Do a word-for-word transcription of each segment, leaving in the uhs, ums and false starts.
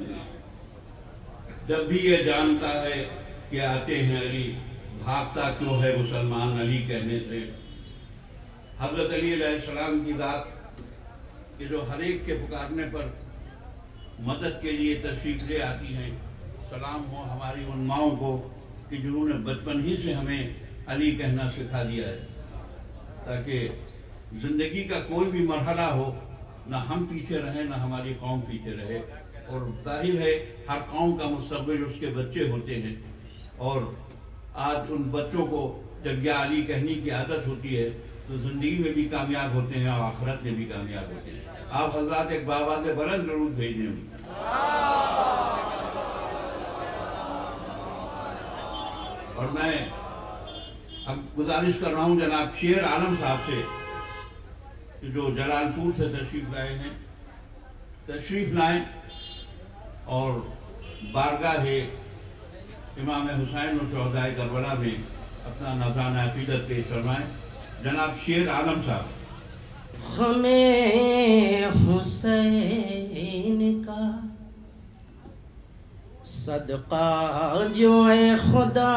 جب بھی یہ جانتا ہے کہ آتے ہیں علی، بھاگتا کیوں ہے مسلمان علی کہنے سے۔ حضرت علی علیہ السلام کی ذات کہ جو ہر ایک کے پکارنے پر مدد کے لیے تشریف لے آتی ہیں، سلام ہو ہماری ان ماؤں کو کہ جنہوں نے بچپن ہی سے ہمیں علی کہنا سکھا دیا ہے، تاکہ زندگی کا کوئی بھی مرحلہ ہو نہ ہم پیچھے رہیں نہ ہماری قوم پیچھے رہے۔ اور ظاہر ہے ہر قوم کا مستقبل اس کے بچے ہوتے ہیں، اور آج ان بچوں کو جب یا علی کہنے کی عادت ہوتی ہے تو زندگی میں بھی کامیاب ہوتے ہیں اور آخرت میں بھی کامیاب ہوتے ہیں۔ آپ حضرات ایک بآواز بلند ضرور بھیجیں۔ اور میں اب گزارش کر رہا ہوں جناب شیر عالم صاحب سے جو جلال پور سے تشریف لائے ہیں، تشریف لائیں اور بارگاہ امام حسین و شہدائے کربلا میں اپنا نذرانہ عقیدت پیش فرمائیں۔ جناب شیر عالم صاحب۔ غم حسین کا صدقہ جو اے خدا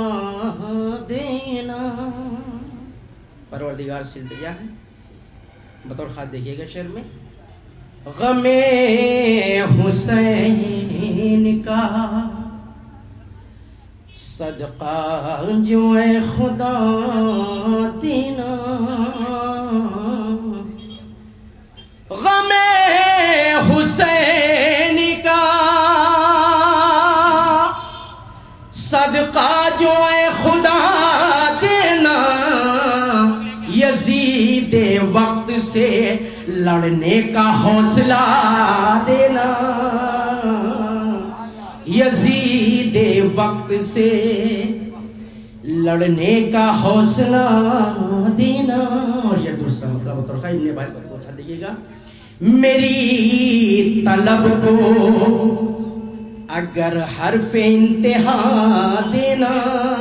دینا، پروردگار سے دیا ہے بطور خط دیکھیے گا شعر میں۔ غم حسین کا صدقہ جو اے خدا دینا، غم حسین کا صدقہ جو اے خدا دینا، یزید وقت سے لڑنے کا حوصلہ دینا، یزید وقت سے لڑنے کا حوصلہ دینا۔ اور یہ دوسرا مطلب ابن بھائی کو خط دیکھیے گا۔ میری طلب کو اگر حرف انتہا دینا،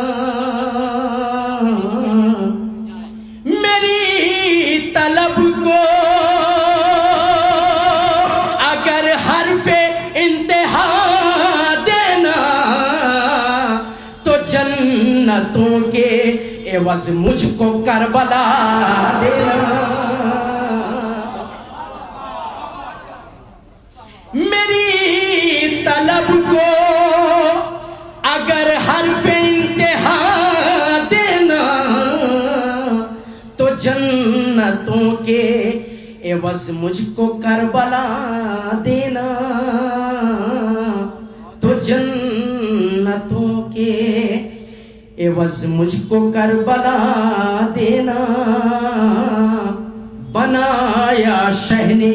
میری طلب کو اگر حرف انتہا دینا، تو جنتوں کے عوض مجھ کو کربلا دینا، میری طلب کو اگر حرف انتہا دینا، تو جنتوں کے عوض مجھ کو کربلا دینا، تو جنتوں کے عوض مجھ کو کربلا دینا۔ بنایا شہ نے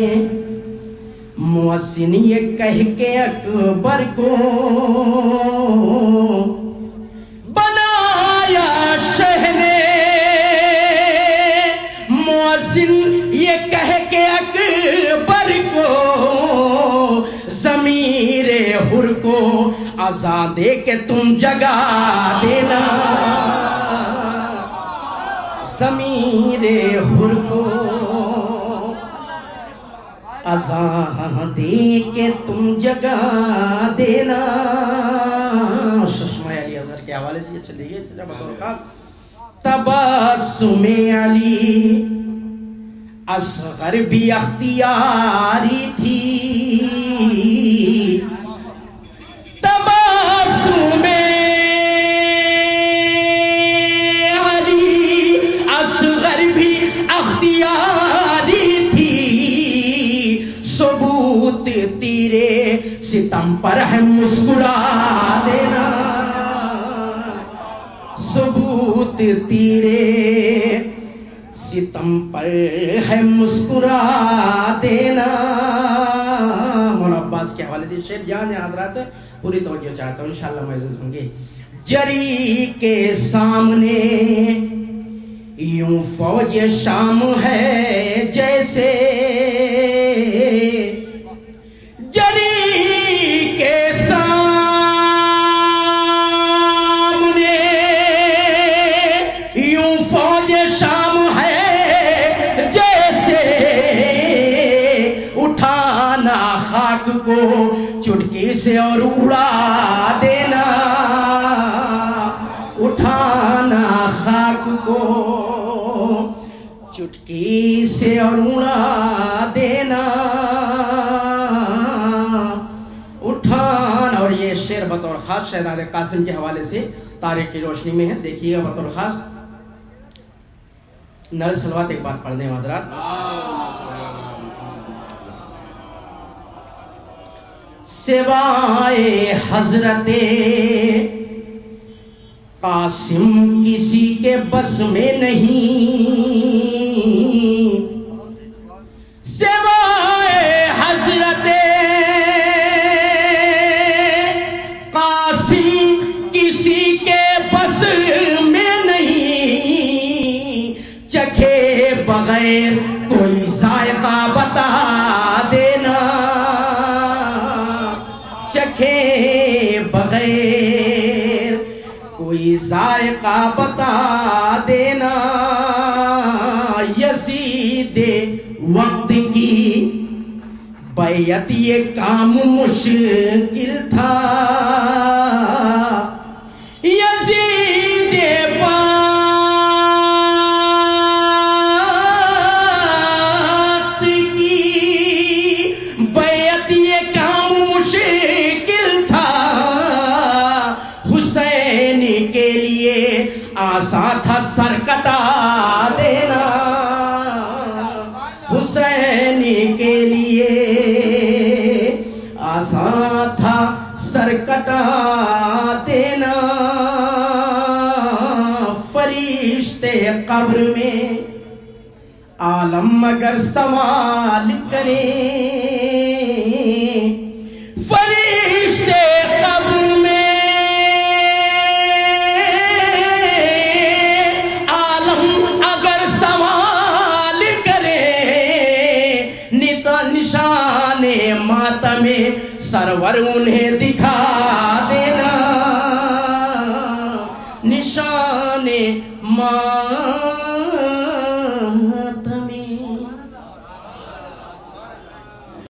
محسن یہ کہہ کے اکبر کو، بنایا شہ نے محسن یہ کہہ کے اکبر کو، ضمیر حر کو اذان دے کے تم جگا دینا، ضمیر حر کو اذان دے کے تم جگا دینا۔ ششمہ علی اظہر کے حوالے سے یہ چلے گئے تھے بطور خاص۔ تبسم علی اصغر بھی اختیاری تھی، تبسم علی اصغر بھی اختیاری تھی، ثبوت تیرے ستم پر ہے مسکرا دینا، ثبوت تیرے ستم پر ہے مسکرا دینا۔ مولانا عباس کے حوالے سے شعر جہاں نے حضرات پوری توجہ چاہتا ہوں، انشاءاللہ معزز ہوں گے۔ جری کے سامنے یوں فوج شام ہے جیسے، جری کے سامنے یوں فوج شام ہے جیسے، اٹھانا خاک کو چٹکی سے اور اڑا دینا، اٹھانا خاک کو چٹکی سے اور اڑا دینا، اٹھانا۔ اور یہ شعر بطور خاص شہزادہ قاسم کے حوالے سے تاریخ کی روشنی میں ہے، دیکھیے گا بطور خاص۔ نر سلوات ایک بار پڑھ دیں حضرات۔ سوائے حضرت قاسم کسی کے بس میں نہیں، سوائے حضرت قاسم کسی کے بس میں نہیں، چکھے بغیر کوئی ذائقہ بتا دینا، چکھے بغیر کوئی ذائقہ بتا دینا، یزید وقت کی بیعت یہ کام مشکل تھا، یزید وقت کی بیعت یہ کام مشکل تھا، حسین کے لیے آسان تھا سر کٹا دینا، حسین کے لیے آسان تھا سر کٹا دینا، فرشتے قبر میں عالم اگر سوال کریں، فرشتے قبر میں عالم اگر سوال کریں، نشان ماتم سرور انہیں دکھا دینا، نشان ماتم